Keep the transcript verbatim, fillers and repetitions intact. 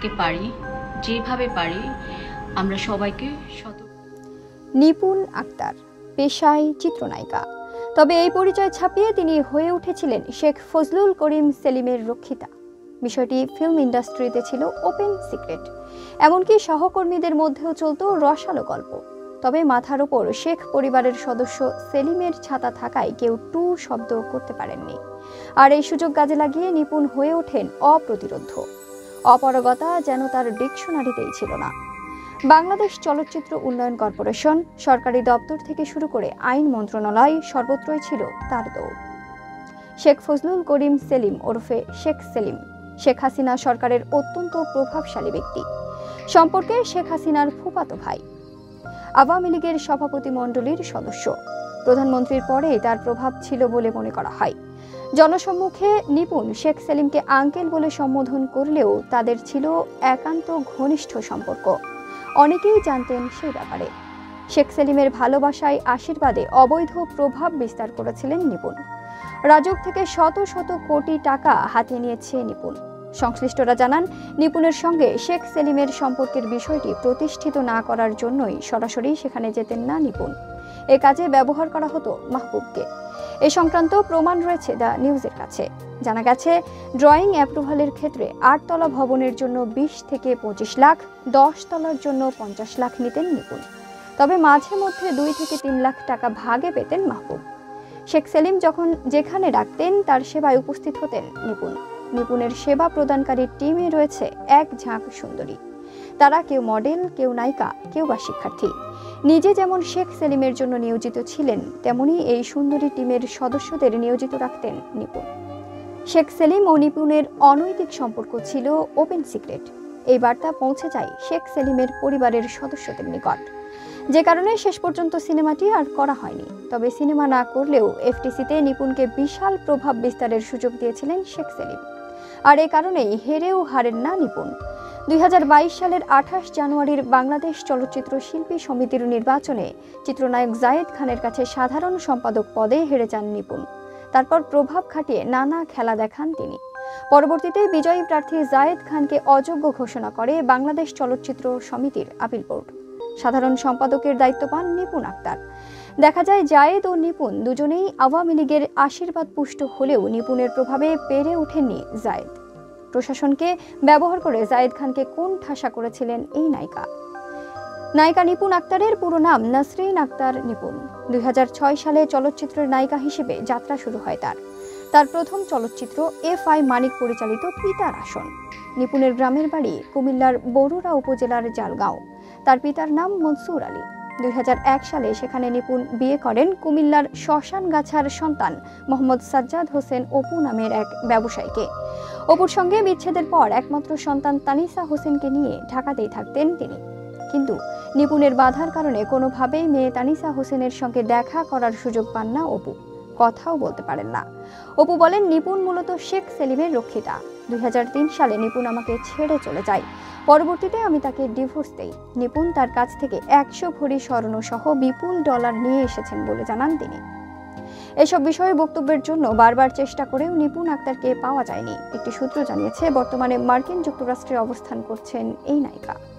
থেকে পারি, যেভাবে পারি আমরা সবাইকে সতর্ক। নিপুণ আক্তার পেশায় চিত্রনায়িকা, তবে এই পরিচয় ছাপিয়ে তিনি হয়ে উঠেছিলেন শেখ ফজলুল করিম সেলিমের রক্ষিতা। বিষয়টি ফিল্ম ইন্ডাস্ট্রিতে ছিল ওপেন সিক্রেট, এমনকি সহকর্মীদের মধ্যেও চলত রসালো গল্প। তবে মাথার ওপর শেখ পরিবারের সদস্য সেলিমের ছাতা থাকায় কেউ টু শব্দ করতে পারেননি। আর এই সুযোগ কাজে লাগিয়ে নিপুণ হয়ে ওঠেন অপ্রতিরোধ্য। অপারগতা যেন তার ডিকশনারিতেই ছিল না। বাংলাদেশ চলচ্চিত্র উন্নয়ন কর্পোরেশন, সরকারি দপ্তর থেকে শুরু করে আইন মন্ত্রণালয়, সর্বত্রই ছিল তার দৌড়। শেখ ফজলুল করিম সেলিম ওরফে শেখ সেলিম শেখ হাসিনা সরকারের অত্যন্ত প্রভাবশালী ব্যক্তি। সম্পর্কে শেখ হাসিনার ফুফাতো ভাই, আওয়ামী লীগের সভাপতি মণ্ডলীর সদস্য। প্রধানমন্ত্রীর পরে তার প্রভাব ছিল বলে মনে করা হয়। জনসম্মুখে নিপুণ শেখ সেলিমকে আঙ্কেল বলে সম্বোধন করলেও তাদের ছিল একান্ত ঘনিষ্ঠ সম্পর্ক। অনেকেই জানতেন সেই ব্যাপারে। শেখ সেলিমের ভালোবাসায়, আশীর্বাদে অবৈধ প্রভাব বিস্তার করেছিলেন নিপুণ। রাজউক থেকে শত শত কোটি টাকা হাতিয়ে নিয়েছে নিপুণ। সংশ্লিষ্টরা জানান, নিপুণের সঙ্গে শেখ সেলিমের সম্পর্কের বিষয়টি প্রতিষ্ঠিত না করার জন্যই সরাসরি সেখানে যেতেন না নিপুণ। এ কাজে ব্যবহার করা হতো মাহবুবকে। এ সংক্রান্ত প্রমাণ রয়েছে দ্য নিউজের কাছে। জানা গেছে, ড্রয়িং অ্যাপ্রুভালের ক্ষেত্রে আটতলা ভবনের জন্য বিশ থেকে পঁচিশ লাখ, দশ তলার জন্য পঞ্চাশ লাখ নিতেন নিপুণ। তবে মাঝে মধ্যে দুই থেকে তিন লাখ টাকা ভাগে পেতেন মাহবুব। শেখ সেলিম যখন যেখানে ডাকতেন তার সেবায় উপস্থিত হতেন নিপুণ। নিপুণের সেবা প্রদানকারী টিমে রয়েছে এক ঝাঁক সুন্দরী। তারা কেউ মডেল, কেউ নায়িকা, কেউ বা শিক্ষার্থী। নিজে যেমন শেখ সেলিমের জন্য নিয়োজিত ছিলেন, তেমনি এই সুন্দরী টিমের সদস্যদের নিয়োজিত রাখতেন নিপুণ। শেখ সেলিম ও নিপুণের অনৈতিক সম্পর্ক ছিল ওপেন সিক্রেট। এই বার্তা পৌঁছে যায় শেখ সেলিমের পরিবারের সদস্যদের নিকট, যে কারণে শেষ পর্যন্ত সিনেমাটি আর করা হয়নি। তবে সিনেমা না করলেও এফটিসিতে নিপুণকে বিশাল প্রভাব বিস্তারের সুযোগ দিয়েছিলেন শেখ সেলিম। আর এই কারণেই হেরেও হারেন না নিপুণ। দুই হাজার বাইশ সালের আঠাশ জানুয়ারির বাংলাদেশ চলচ্চিত্র শিল্পী সমিতির নির্বাচনে চিত্রনায়ক জায়েদ খানের কাছে সাধারণ সম্পাদক পদে হেরে যান নিপুণ। তারপর প্রভাব খাটিয়ে নানা খেলা দেখান তিনি। পরবর্তীতে বিজয়ী প্রার্থী জায়েদ খানকে অযোগ্য ঘোষণা করে বাংলাদেশ চলচ্চিত্র সমিতির আপিল বোর্ড। সাধারণ সম্পাদকের দায়িত্ব পান নিপুণ আক্তার। দেখা যায়, জায়েদ ও নিপুণ দুজনেই আওয়ামী লীগের আশীর্বাদ পুষ্ট হলেও নিপুণের প্রভাবে পেরে ওঠেননি জায়েদ। প্রশাসনকে ব্যবহার করে জায়েদ খানকে কোন ঠাসা করেছিলেন এই নায়িকা। নায়িকা নিপুণ আক্তারের পুরো নাম নাসরিন আক্তার নিপুণ। দুই হাজার ছয় সালে চলচ্চিত্রের নায়িকা হিসেবে যাত্রা শুরু হয় তার। তার প্রথম চলচ্চিত্র এফ আই মানিক পরিচালিত পিতার আসন। নিপুণের গ্রামের বাড়ি কুমিল্লার বরুড়া উপজেলার জালগাঁও। তার পিতার নাম মনসুর আলী। দুই হাজার এক সালে সেখানে নিপুণ বিয়ে করেন কুমিল্লার শ্মশানগাছার সন্তান মোহাম্মদ সাজ্জাদ হোসেন অপু নামের এক ব্যবসায়ীকে। অপুর সঙ্গে বিচ্ছেদের পর একমাত্র সন্তান তানিসা হোসেনকে নিয়ে ঢাকাতেই থাকতেন তিনি। কিন্তু নিপুণের বাধার কারণে কোনোভাবেই মেয়ে তানিসা হোসেনের সঙ্গে দেখা করার সুযোগ পান না অপু। কথাও বলতে পারেন না। অপু বলেন, নিপুণ মূলত শেখ সেলিমের রক্ষিতা। দুই হাজার তিন সালে নিপুণ আমাকে ছেড়ে চলে যায়। পরবর্তীতে আমি তাকে ডিভোর্স দেই। নিপুণ তার কাছ থেকে একশো ভরি স্বর্ণ সহ বিপুল ডলার নিয়ে এসেছেন বলে জানান তিনি। এসব বিষয়ে বক্তব্যের জন্য বারবার চেষ্টা করেও নিপুণ আক্তারকে পাওয়া যায়নি। একটি সূত্র জানিয়েছে, বর্তমানে মার্কিন যুক্তরাষ্ট্রে অবস্থান করছেন এই নায়িকা।